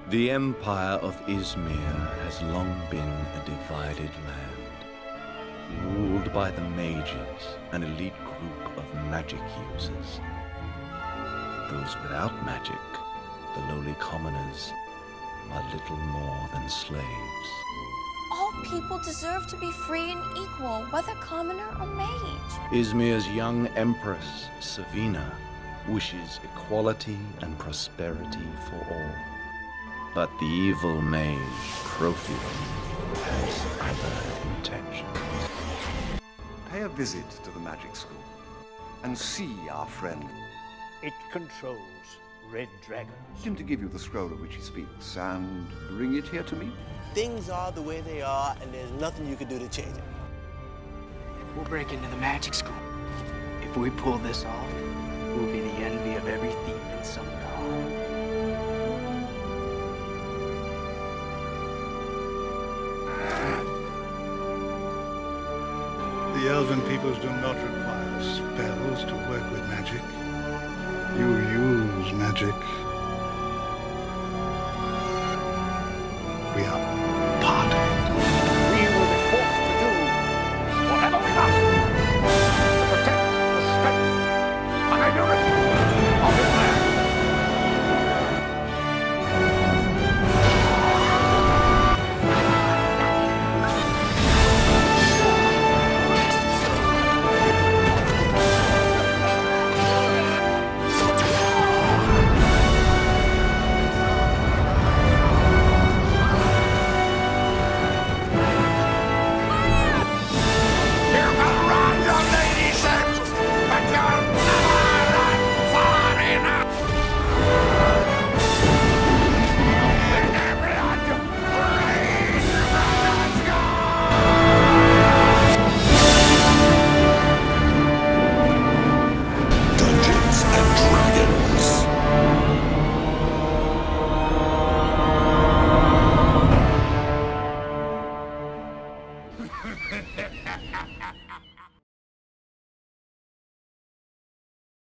The Empire of Izmir has long been a divided land, ruled by the mages, an elite group of magic users. Those without magic, the lowly commoners, are little more than slaves. All people deserve to be free and equal, whether commoner or mage. Izmir's young empress, Savina, wishes equality and prosperity for all. But the evil mage, Profiel, has other intentions. Pay a visit to the magic school and see our friend. It controls red dragons. Ask him to give you the scroll of which he speaks and bring it here to me. Things are the way they are, and there's nothing you can do to change it. We'll break into the magic school. If we pull this off, we'll be the envy of every thief in Sumdar. The elven peoples do not require spells to work with magic. You use magic. We are